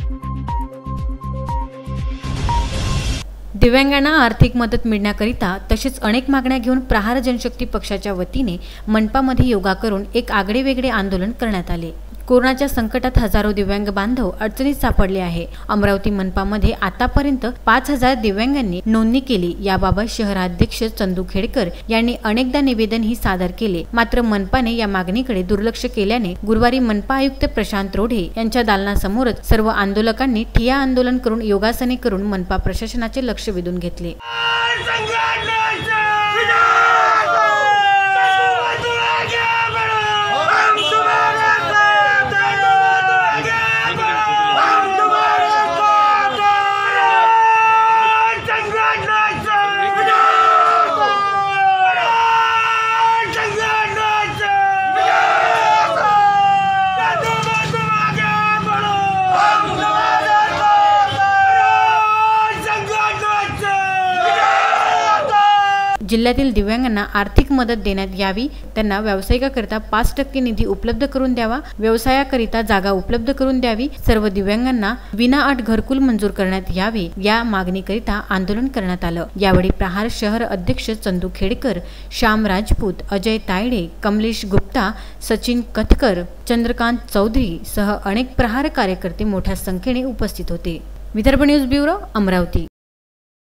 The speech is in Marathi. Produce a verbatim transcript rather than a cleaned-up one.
दिव्यांगांना आर्थिक मदत मिळण्याकरिता तसेच अनेक मागण्या घेऊन प्रहार जनशक्ती पक्षाच्या वतीने मनपामध्ये योगा करून एक आगळेवेगळे आंदोलन करण्यात आले। कोरोनाच्या संकटात हजारो दिव्यांग बांधव अडचणीत सापडले आहे। अमरावती मनपामध्ये आतापर्यंत पाच हजार दिव्यांगांनी नोंदणी केली। याबाबत शहराध्यक्ष चंदू खेडकर यांनी अनेकदा निवेदनही सादर केले, मात्र मनपाने या मागणीकडे दुर्लक्ष केल्याने गुरुवारी मनपा आयुक्त प्रशांत रोढे यांच्या दालनासमोरच सर्व आंदोलकांनी ठिय्या आंदोलन करून योगासने करून मनपा प्रशासनाचे लक्ष वेधून घेतले। जिल्ह्यातील दिव्यांगांना आर्थिक मदत देण्यात यावी, त्यांना व्यावसायिकाकरिता पाच टक्के निधी उपलब्ध करून द्यावा, व्यवसायाकरिता जागा उपलब्ध करून द्यावी, सर्व दिव्यांगांना विनाअट घरकुल मंजूर करण्यात यावे, या मागणीकरिता आंदोलन करण्यात आलं। यावेळी प्रहार शहर अध्यक्ष चंदू खेडकर, श्याम राजपूत, अजय तायडे, कमलेश गुप्ता, सचिन कथकर, चंद्रकांत चौधरी सह अनेक प्रहार कार्यकर्ते मोठ्या संख्येने उपस्थित होते। Vidarbha news bureau, Amravati.